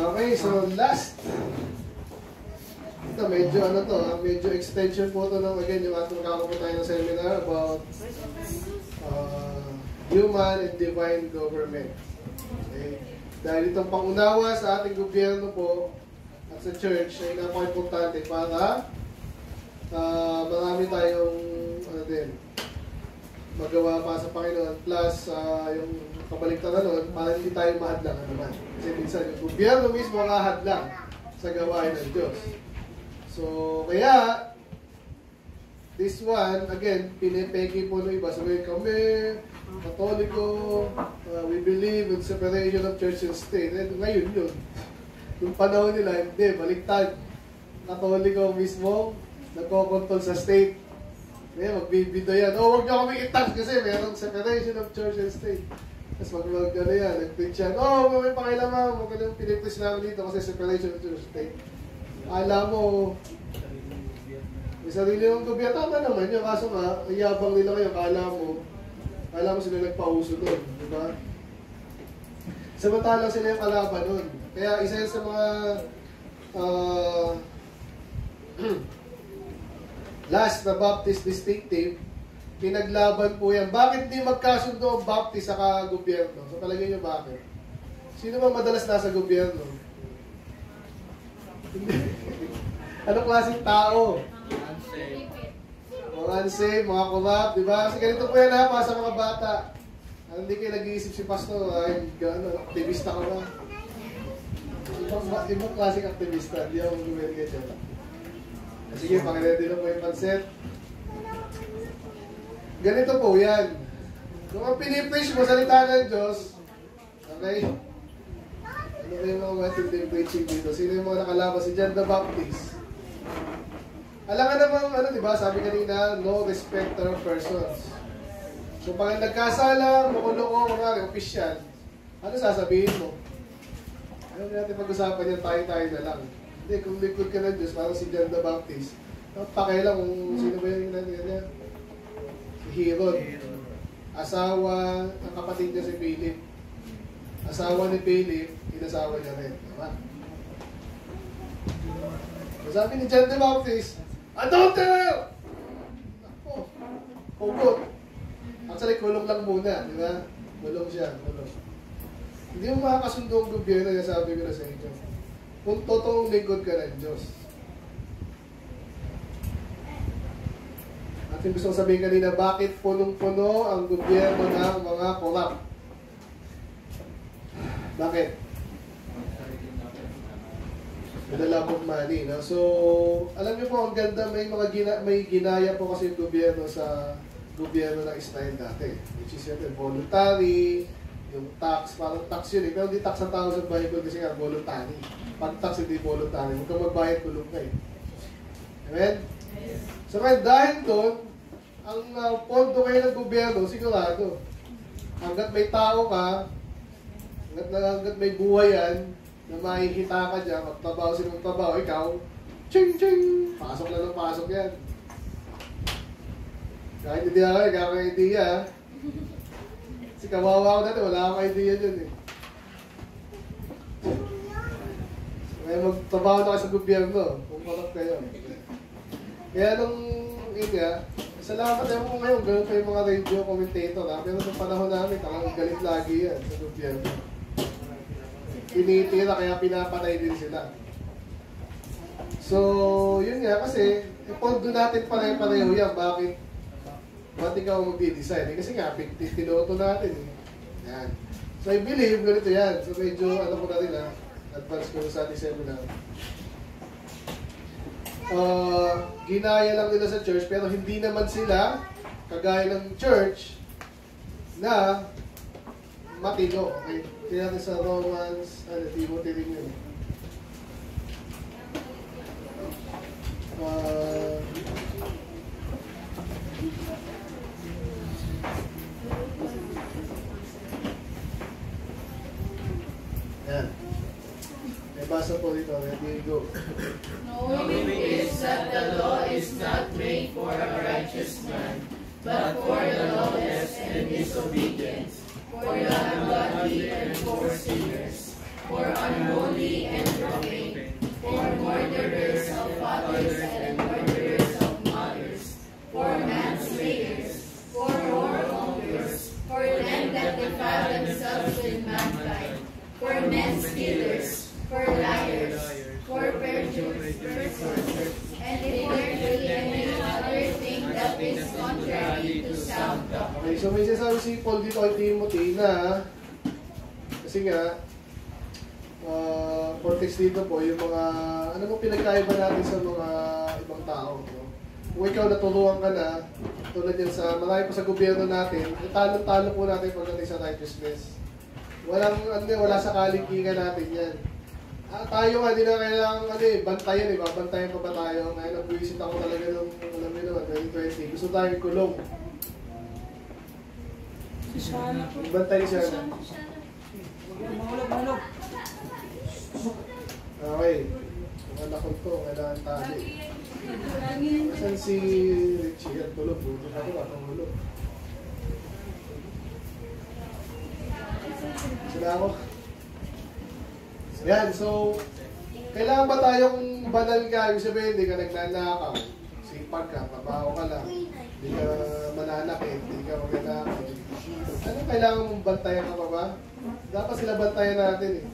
Okay, so last. Ito, medyo extension po ito ng, again, yung ating kakapo tayo ng seminar about human and divine government. Okay? Dahil itong pangunawa sa ating gobyerno po at sa church ay napaka-importante para marami tayong magawa pa sa Panginoon, plus yung kabaliktaran nun, para hindi tayo mahadlang naman. Kasi minsan yung gobyerno mismo ang ahadlang sa gawain ng Diyos. So, kaya this one, again, pinipeki po ng iba. Sabihin kami, Katoliko, we believe in separation of church and state. And ngayon yun. Yung panahon nila, hindi, baliktad. Katoliko mismo, nagkokontrol sa state. Magbibida yan. Huwag niyo kami i-tax kasi mayroong separation of church and state. Tapos nag-preach yan. May pakialaman. Huwag ka nang pinipis namin dito kasi separation of church and state. Alam mo, may sarili ng gobyerno. Tama naman yun. Kaso nga, iyabang nila kayo. Kala mo sila nagpauso doon. Diba? Samantalang sila yung kalaban doon. Kaya isa yun sa mga last na Baptist distinctive, pinaglaban po yan. Bakit di magkasundo ang Baptist sa gobyerno? So palagay nyo bakit? Sino ba madalas nasa gobyerno? Anong klaseng tao? Mga unsafe, mga corrupt, di ba? Kasi ganito po yan ha, para sa mga bata. Hindi kayo nag-iisip si pastor, aktivista ka ba? Ibang klaseng aktivista, hindi ako mag-uweri ka dyan. Sige, pakilala na po yung panset. Ganito po yan. Kung ang pinipreach mo, salita ng Diyos, okay? Ano kayo mga matinding preaching dito? Sino yung mga nakalaban? Si John the Baptist. Alam ka namang, diba, sabi kanina, no respecter of persons. So, pag nagkasala, makuloko, mga opisyal, ano sasabihin mo? Ano natin pag-usapan yan, tayo-tayo na lang. Hindi, kung likod ka ng Diyos, parang si John the Baptist, pakialam kung sino ba yung niya? Si Herod. Asawa, ang kapatid niya si Philip. Asawa ni Philip, inasawa niya rin. Diba? Sabi ni John the Baptist, adulterer! Ako, hugot. Actually, kulong lang muna, di ba? Kulong siya, kulong. Hindi mo makakasundo ang gobyerno, sabi ko na sa inyo. Kung totoong lingkod ka ng Diyos. At yung gusto sabihin kanina, bakit punong-puno ang gobyerno ng mga corrupt? Bakit? With a love of money. No? So, alam niyo po, ang ganda, may ginaya po kasi yung gobyerno sa gobyerno ng Israel dati. Which is yun, voluntary, yung tax, parang tax yun eh. Pero hindi tax ang tawag sa Bible kasi nga voluntary. Pag tax hindi voluntary, huwag kang magbayad, kulong ka eh. Amen? So dahil doon, ang pondo kayo ng gobyerno, sigurado. Hanggat may tao ka, hanggat may buhay yan, na makikita ka dyan, magtrabaho sila magtrabaho, ikaw, ching ching, pasok na ng pasok yan. Kahit hindi ako, idea. Kasi kawawa ko dati, wala akong idea dyan eh. Kaya magtrabaho na kayo sa gobyerno, kung corrupt kayo. Kaya nung, salamat naman ko ngayon, gano'n kayo mga radio commentator ha. Pero nung panahon namin, talagang galit lagi yan sa gobyerno. Tinitira, kaya pinapatay din sila. So, yun nga, kasi, pondo natin pare-pareho yan, bakit? Ba't ikaw magdi-design? Eh, kasi nga, tinoto natin eh. Yan. So, I believe, ganito yan. So, medyo, ko na rin ha, advance ko sa ating seminar. Ginaya lang nila sa church, pero hindi naman sila, kagaya ng church, na matino. Okay? Kaya natin sa Romans, Timothy rin yun. Yan. May basa po dito. Ready, go. Knowing this, that the law is not made for a righteous man, but for the lawless and disobedient, for the ungodly and for sinners, for unholy and profane, for murderers of fathers and murderers of mothers, for manslayers, for whoremongers, for them that defile themselves with mankind, for men stealers, for liars, for perjurers, and if there be any other thing that is contrary to sound doctrine. Okay, so may sinasabi si Paul dito kay Timothy na kasi nga context dito po yung mga ano mo pinagkaiba natin sa mga ibang tao, no? Kung ikaw natulungan ka na tulad yan sa marami pa sa gobyerno natin, talo-talo po natin pagdating sa righteousness. Wala sa kaligtingan natin yan. Tayo nga, di na kailangan bantayan, babantayan pa ba tayo? Ngayon, nag-visit ako talaga nung, alam niyo naman, 2020. Gusto tayo kulong. Si Shana po. Bantay siya. Mahulog. Okay. Ang anak ko to, kailangan tali. Saan si Richie? Yan, tulog. Buti ako, matangulog. Sila ako. Yan, so, kailangan ba tayong banal ka? Ibig sabihin, hindi ka nagnanakaw. Sipag ka, pabaho ka lang. Hindi ka mananakit, hindi ka magnanakaw. Ano kailangan mong bantayan ka pa ba? Dapat sila bantayan natin eh.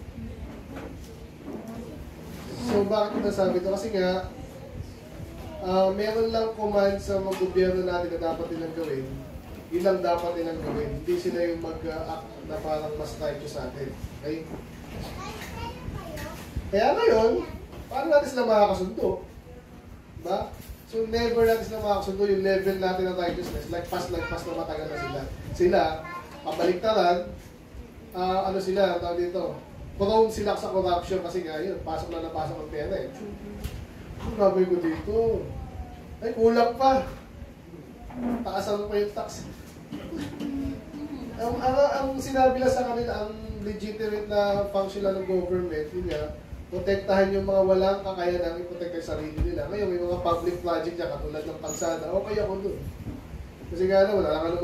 So, bakit ko nasabi ito? Kasi nga, meron lang command sa mga gobyerno natin na dapat nilang gawin. Yun lang dapat nilang gawin. Hindi sila yung mag-act na parang mas righteous sa atin. Okay? Kaya ngayon, paano natin sila makakasundo? Diba? So, never natin sila makakasundo yung level natin ng righteousness. Lagpas na matagal na sila. Sila, kabaliktaran, ano sila, tawag dito, prone sila sa corruption kasi nga yun, pasok na napasok ang pera eh. Ang gagawin ko dito? Ay, kulang pa. Taasan pa yung tax. Ang sinabi lang sa kanila, ang legitimate na function ng government, yun nga, protektahan yung mga walang kakayanan i-protect yung sarili nila. Ngayon, may mga public project niya, katulad ng kalsada, okay ako dun. Kasi nga na, wala lang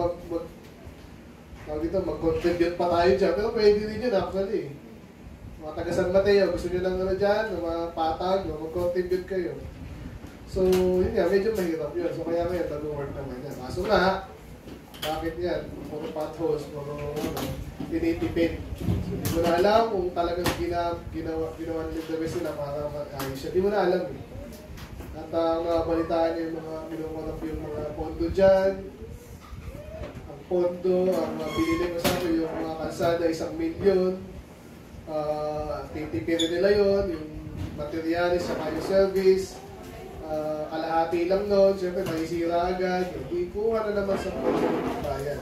mag-contribute pa tayo dyan, pero pwede rin yun actually. Mga taga San Mateo, gusto nyo lang dyan, mga patag, mag-contribute kayo. So, yun nga, medyo mahirap yun. So, kaya ngayon, nag-work naman yan. Kaso nga, bakit yan? Puro potholes, puro tinitipid. So, di mo na alam kung talagang ginawa nila the best sila para mag-ayos siya. Di mo na alam eh. At nabalitaan niyo yung mga kinukulap yung mga pondo dyan. Ang pondo, ang binili mo sa akin, yung mga kalsada, 1 milyon. Titipirin nila yun, yung materialis sa kayo service. Kalahati lang nun, siyempre maisira agad, hindi kuha na naman sa bayan.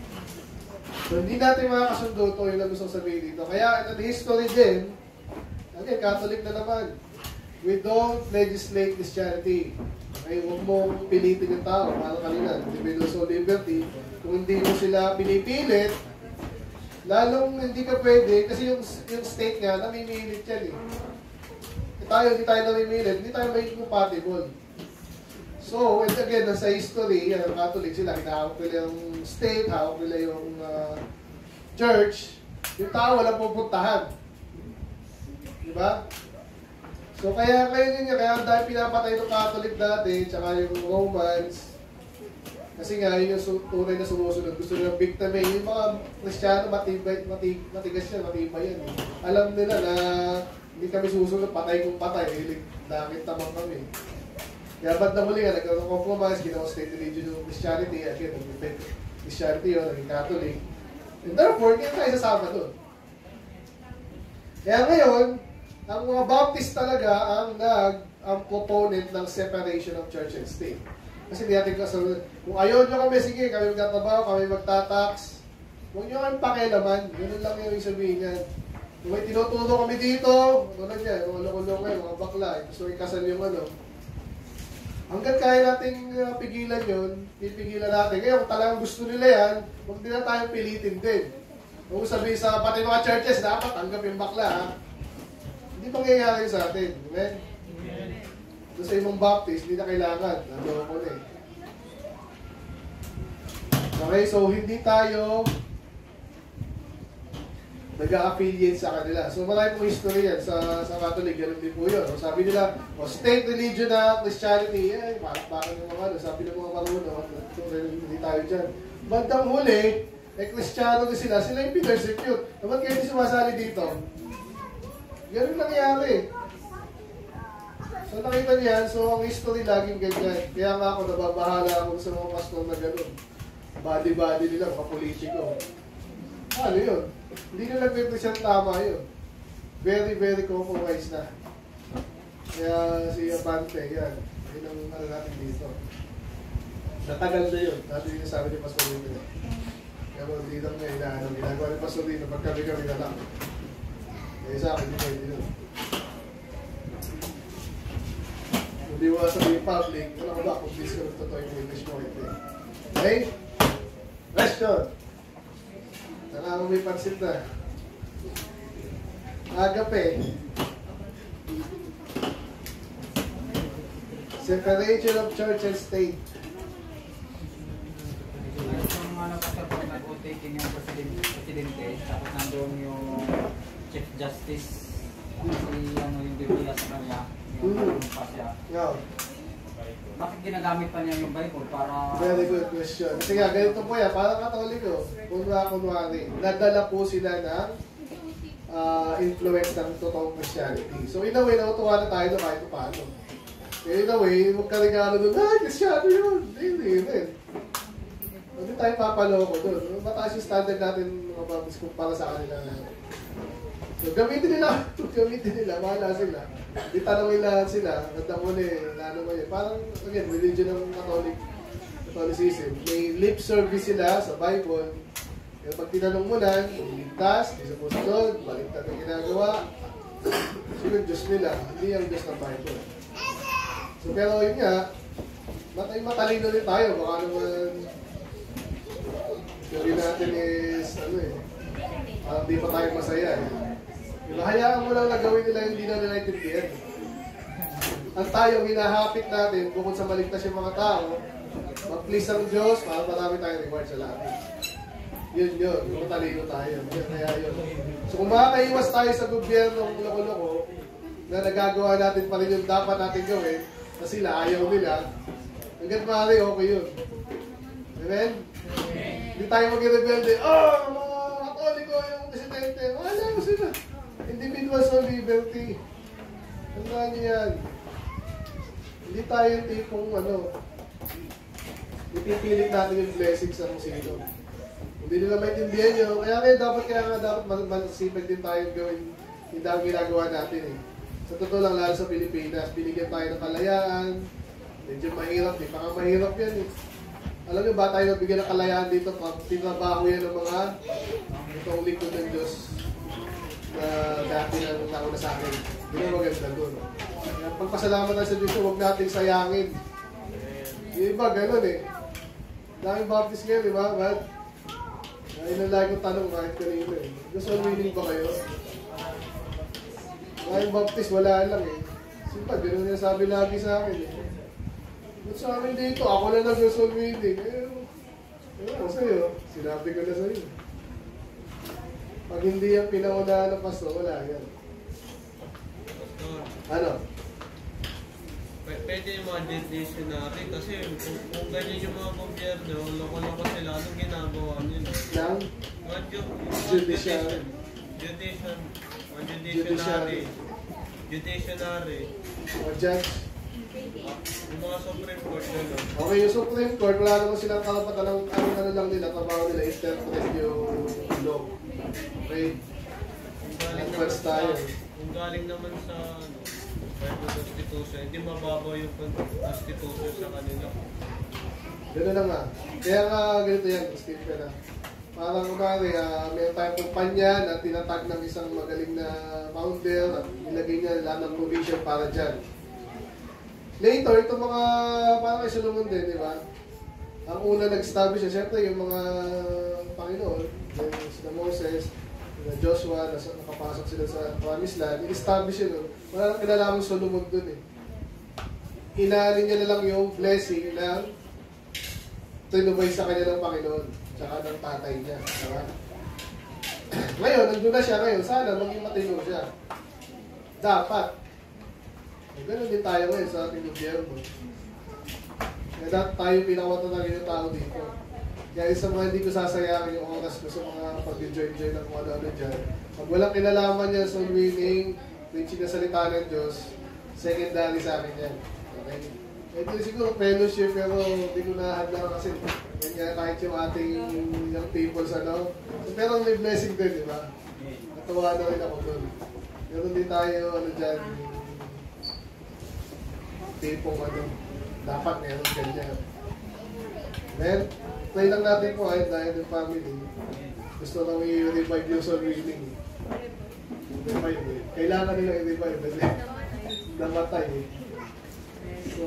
So hindi natin makakasundo ito, yung gusto sabihin dito. Kaya in the history din, again, Catholic na naman, we don't legislate Christianity. Okay, huwag mong pilitin yung tao, parang kanina, individual liberty. Kung hindi mo sila pinipilit, lalong hindi ka pwede, kasi yung state nga, namimilit yan eh. Hindi tayo namimilit, hindi tayo maging compatible. So, and again, sa history, ang Catholic sila, hinahawak nila yung state, hawak nila yung church, yung tao walang pupuntahan. Diba? So, kaya ngayon yun, kaya dahil pinapatay ng Catholic dati, tsaka yung Romans, kasi nga, yun yung tunay na sumusunod. Gusto nila bigtame. Yung mga Kristiyano, matigas yan, matibay yan. Alam nila na hindi kami susunod, patay kung patay. Dakit naman kami. Kaya ba't na muli nga, nagka-compromise, ginawa state religion ng Christianity, again, nag-defend Christianity yun, naging Catholic. And therefore, hindi tayo sasama doon. Kaya ngayon, ang mga Baptist talaga ang proponent ng separation of church and state. Kasi di natin kasabi, kung ayaw nyo kami, sige, kami magtatrabaho, kami magtatax. Huwag nyo kami pakialaman. Ganun lang yung sabihin yan. Kung may tinuturo kami dito, tulad yan, mga loko-loko kayo, mga bakla, gusto ikasal yung ano. Hanggat kaya nating pigilan yun, pipigilan natin. Kaya kung talagang gusto nila yan, huwag din na tayong pilitin din. Kung sabihin sa pati mga churches, dapat tanggap yung bakla, ha? Hindi pangyayari sa atin. Amen? Doon sa ibang Baptist, hindi na kailangan. Nandun ko na eh. Okay, so hindi tayo nag-a-affiliate sa kanila. So marami pong history yan sa Catholic, ganun din po yun. O, sabi nila, state religion na Christianity, bakit yung mga sabi ng mga marunong, hindi tayo dyan. Bandang huli, Kristiyano din sila yung pinersecute. Dapat kayo hindi sumasali dito? Ganun nangyari. So nakita niyan, so ang history laging ganyan. Kaya nga ako nababahala ako sa mga pastor na gano'n. Body-body nila, kapolitiko. Ano yun? Hindi na nag-represent tama yun. Very, very compromised na. Kaya si Abante, yan. Yun ang ano natin dito. Natagal na yun. Dati yung sabi ni Pastor Lino. Kaya dito nga ginagawa ni Pastor Lino, pagkami-kami na lang. Kaya sa akin, hindi pwede yun. Hindi mo sabihin public, wala ko ba kung please ka totoo yung English mo. Okay? Question! Saka may pansit na. Agape. Separation of church and state. Yung mga nakasapag nag-taking yung presidente, tapos nandun yung Chief Justice, yung Biblia sa kanya, yung pasya. No. Bakit ginagamit pa niya yung Bible para... Very good question. Kasi nga, ganito po yan. Parang Katoliko, kunwari, nadala po sila ng influence ng totoong Christianity. So in a way, natutuwa na tayo kahit paano. Kaya in a way, huwag ka regalo doon, Christiano yun! Hindi rin. Hindi tayo papaloko doon. Mataas yung standard natin mga babis para sa kanila. So gamitin nila, mahala sila. Di tanongin lahat sila, gandang uli, ano mo yun. Parang, again, religion ng Catholicism. May lip service sila sa Bible. Kaya pag tinanong mo na, kung ligtas, di sa puso, baliktad ang ginagawa, sino yung Diyos nila, hindi ang Diyos ng Bible. So, pero yun nga, matalino din tayo, baka naman, theory natin is, parang di pa tayo masaya eh. Hayaan mo lang na gawin nila yung hindi na nila intindihan. Ang tayo, hinahapit natin, bukod sa maligtas yung mga tao, mag-please ang Diyos, para marami tayong reward sa lahat. Yun, matalino tayo. Kaya yun. So kung makakaiwas tayo sa gobyerno ng loko-loko, na nagagawa natin pa rin yung dapat natin gawin, na sila ayaw nila, hanggang maaari, okay yun. Amen? Hindi tayo mag-rebelde, mga Katoliko yung presidente, wala mo sila. Individual sa liberty. Tandaan niyo yan. Hindi tayo yung tipong ipipilit natin yung blessings sa kung sino. Hindi nila maintindihan nyo. Kaya dapat masipag din tayo gawin yung dahil ginagawa natin eh. Sa totoo lang, lalo sa Pilipinas, binigyan tayo ng kalayaan. Medyo mahirap, di pa nga mahirap yan eh. Alam niyo ba tayo nabigyan ng kalayaan dito? Tinabaho yan ng mga itong likod ng Diyos na dati na nauna sa akin. Hindi na maganda doon. Pagpasalamat na sa Diyos, huwag natin sayangin. Yung iba, gano'n eh. Daming baptist ngayon, di ba? But, yun ang lagi kong tanong kahit kanino eh. Gusto winning ba kayo? Daming baptist, wala lang eh. Simpa, gano'n yung sabi lagi sa akin eh. Ba't sa amin dito? Ako na nag-gusto winning. Ewan sa'yo. Sinabi ko na sa'yo. Pag hindi yung pinaunahan ng pastor, wala yan. Ano? Pwede yung mga judiciary kasi kung ganyan yung mga gobyerno, loko-loko sila, anong ginagawa nila? Ng? Judiciary. O judge? Yung mga Supreme Court gano'n. Okay, yung Supreme Court, wala naman silang karapatan ng ano lang nila, trabaho nila, interpret yung law. Okay? Kung galing naman sa Bible Constitution, hindi mababaw yung Constitution sa kanila. Gano'n na nga. Kaya nga ganito yan, Steve na. Parang kumari, may tayong kumpanya na tinatag ng isang magaling na founder at nilagay niya lahat ng provision para dyan. Later, itong mga parang kay Solomon din, di ba? Ang una nag-establish siya, siyempre yung mga Panginoon, yung sila Moses, sila Joshua, nakapasok sila sa Promised Land, i-establish yun. Wala nang kinalaman Solomon dun eh. Inaalin niya na lang yung blessing na tinubay sa kanya ng Panginoon, tsaka ng tatay niya. Diba? Ngayon, nandun na siya ngayon. Sana maging matino siya. Dapat. Ganun din tayo ngayon sa ating gobyerno. Kaya dapat tayo pinakawatanagin yung tao dito. Kaya sa mga hindi ko sasayangin yung oras ko sa mga pag-join-join ng mga ano dyan. Pag walang kinalaman yan sa winning, preaching na salita ng Diyos, secondary sa akin yan. Okay? Ito siguro fellowship pero hindi ko nahadlang kasi ganyan kahit yung ating young people ano. Pero may blessing din, di ba? Natuwa na rin ako doon. Meron din tayo ano dyan, tipong ano, dapat meron ganyan. Then, pray lang natin po ay dahil yung family. Gusto nang i-revive yung soul winning. Revive eh. Kailangan nila i-revive kasi namatay eh. So,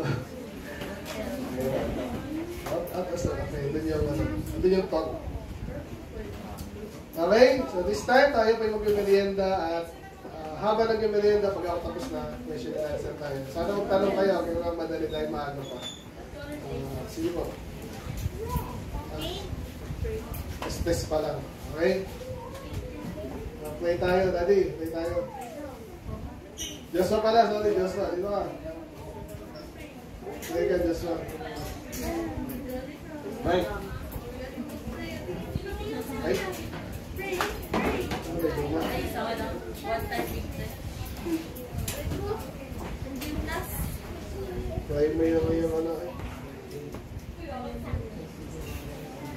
at okay, doon yung talk. Okay, so this time tayo pa yung mag-merienda at habang nag-merienda, pag ako tapos na, question and answer tayo. Sana magtanong kayo, kaya lang madali dahil maaga pa. Sige po. Test pa lang. Okay? Play tayo, daddy. Play tayo. Joshua pala, sorry, Joshua. Di ba? Play ka, Joshua. Mike. Mike. Try mo yung ano eh.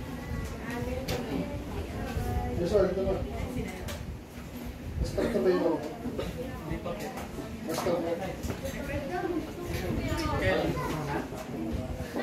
Joshua, dito ba? Start na ba yung